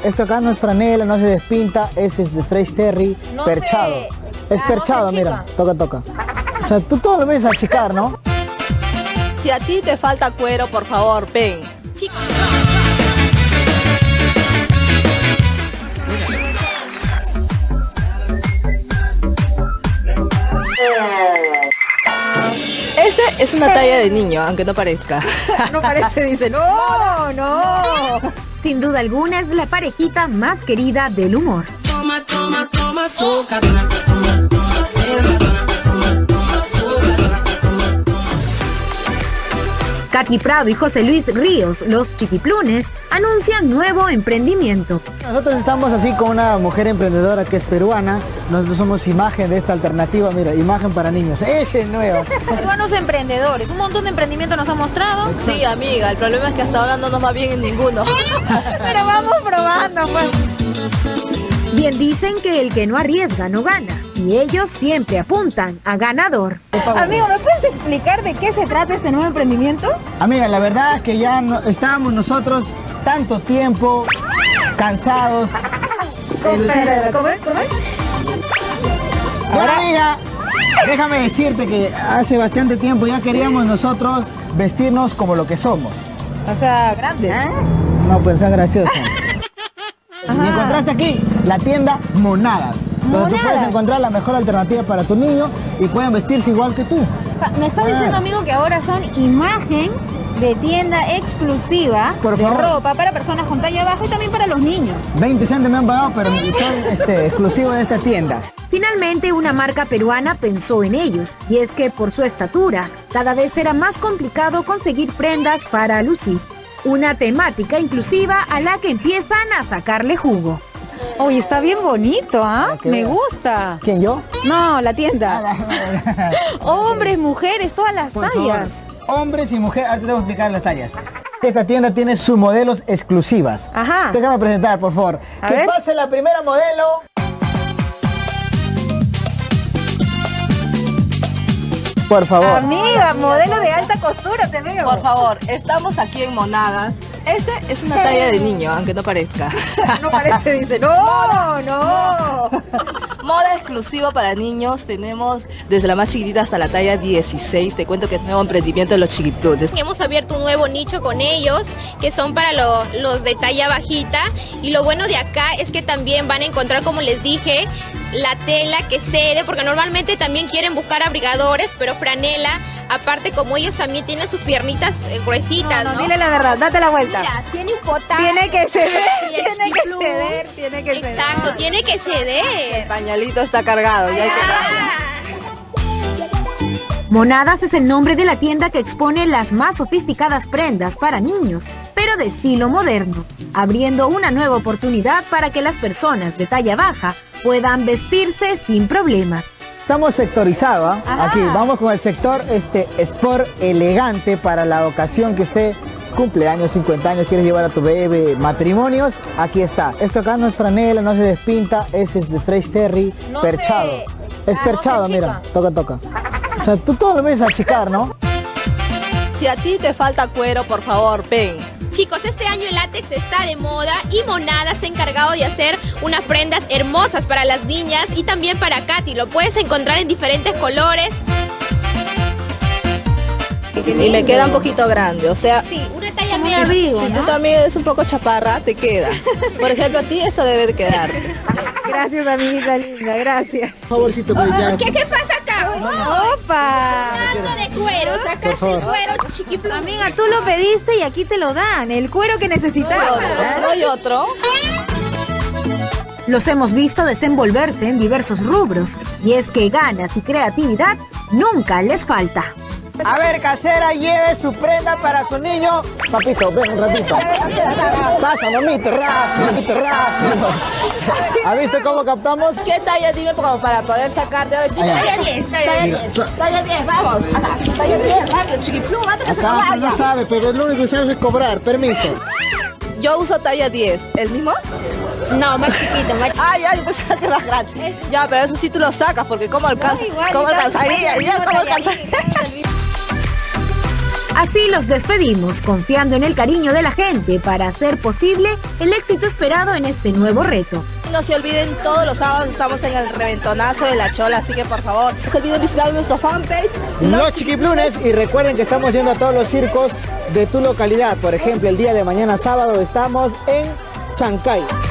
Esto acá no es franela, no se despinta, ese es de Fresh Terry, no perchado. Es perchado, no mira, toca. O sea, tú todo lo ves a achicar, ¿no? Si a ti te falta cuero, por favor, ven. Chicos. Este es una talla de niño, aunque no parezca. No parece, dice. No. Sin duda alguna es la parejita más querida del humor. Toma, azúcar. Katy Prado y José Luis Ríos, los Chiquiplunes, anuncian nuevo emprendimiento. Nosotros estamos así con una mujer emprendedora que es peruana. Nosotros somos imagen de esta alternativa, mira, imagen para niños. Ese es nuevo. Peruanos emprendedores, un montón de emprendimiento nos ha mostrado. Sí, amiga, el problema es que hasta ahora no nos va bien en ninguno. Pero vamos probando, pues. Bien dicen que el que no arriesga no gana, y ellos siempre apuntan a ganador. Amigo, ¿me puedes explicar de qué se trata este nuevo emprendimiento? Amiga, la verdad es que ya estábamos nosotros tanto tiempo cansados. ¿Cómo es? Ahora, amiga, déjame decirte que hace bastante tiempo ya queríamos nosotros vestirnos como lo que somos. O sea, grandes. No, pues es gracioso. Y encontraste aquí la tienda Monadas, donde tú puedes encontrar la mejor alternativa para tu niño y pueden vestirse igual que tú. Me estás diciendo, amigo, que ahora son imagen de tienda exclusiva de ropa para personas con talla baja y también para los niños. 20 centes me han pagado, pero son exclusivos de esta tienda. Finalmente, una marca peruana pensó en ellos, y es que por su estatura, cada vez era más complicado conseguir prendas para lucir. Una temática inclusiva a la que empiezan a sacarle jugo. Oye, está bien bonito, ¿ah? Me gusta. ¿Quién, yo? No, la tienda. Hombres, mujeres, todas las tallas. Hombres y mujeres, ahora te voy a explicar las tallas. Esta tienda tiene sus modelos exclusivas. Ajá. Déjame presentar, por favor. Que pase la primera modelo. Por favor. Amiga, modelo de alta costura, te veo. Por favor, estamos aquí en Monadas. Este es una talla de niño, aunque no parezca. No parece, dice. No. Moda exclusiva para niños. Tenemos desde la más chiquitita hasta la talla 16. Te cuento que es nuevo emprendimiento de los Chiquiplunes. Hemos abierto un nuevo nicho con ellos, que son para los de talla bajita. Y lo bueno de acá es que también van a encontrar, como les dije, la tela que cede, porque normalmente también quieren buscar abrigadores, pero franela, aparte como ellos también tienen sus piernitas gruesitas, ¿no? Dile la verdad, date la vuelta. Mira, tiene un potaje. Tiene que ceder, tiene que ceder. Exacto, tiene que ceder. El pañalito está cargado. Ya hay que... Monadas es el nombre de la tienda que expone las más sofisticadas prendas para niños, pero de estilo moderno, abriendo una nueva oportunidad para que las personas de talla baja puedan vestirse sin problemas. Estamos sectorizados, ¿eh? Aquí vamos con el sector sport elegante para la ocasión que usted cumple años, 50 años, quieres llevar a tu bebé, matrimonios, aquí está. Esto acá no es franela, no se despinta, ese es de Fresh Terry, perchado. Es perchado, mira, toca. O sea, tú todo lo ves a achicar, ¿no? Si a ti te falta cuero, por favor, ven. Chicos, este año el látex está de moda y Monadas se ha encargado de hacer unas prendas hermosas para las niñas y también para Katy. Lo puedes encontrar en diferentes colores. Y me queda un poquito grande, o sea, sí, una talla muy abrigo, si ¿no? tú también eres un poco chaparra, te queda. Por ejemplo, a ti esto debe de quedar. Gracias, amiguita linda, gracias. Por favorcito, pues ya. ¿Qué pasa acá? ¡Opa! Hablando de cuero, sacaste el cuero, Chiquiplunes. Amiga, tú lo pediste y aquí te lo dan, el cuero que necesitabas. ¿No hay otro? Los hemos visto desenvolverse en diversos rubros, y es que ganas y creatividad nunca les falta. A ver, casera, lleve su prenda para su niño. Papito, ven un ratito. Pasa, mamita, rápido. ¿Has visto cómo captamos? ¿Qué talla? Dime como para poder sacarte. Talla 10, talla 10. Talla 10, vamos. Acá, talla 10, rápido, Chiquiplum, antes que se Acá vaya. no sabe, pero lo único que sabes es cobrar. Permiso. Yo uso talla 10. ¿El mismo? No, más chiquito, más chiquito. Ya, yo pensaba que era más grande. Ya, pero eso sí tú lo sacas, porque ¿cómo alcanza? No, igual, ¿Cómo igual, alcanzaría? igual, ¿Cómo igual, alcanzaría? Así los despedimos, confiando en el cariño de la gente para hacer posible el éxito esperado en este nuevo reto. No se olviden, todos los sábados estamos en el reventonazo de La Chola, así que por favor, no se olviden visitar nuestro fanpage Los Chiquiplunes, y recuerden que estamos yendo a todos los circos de tu localidad. Por ejemplo, el día de mañana sábado estamos en Chancay.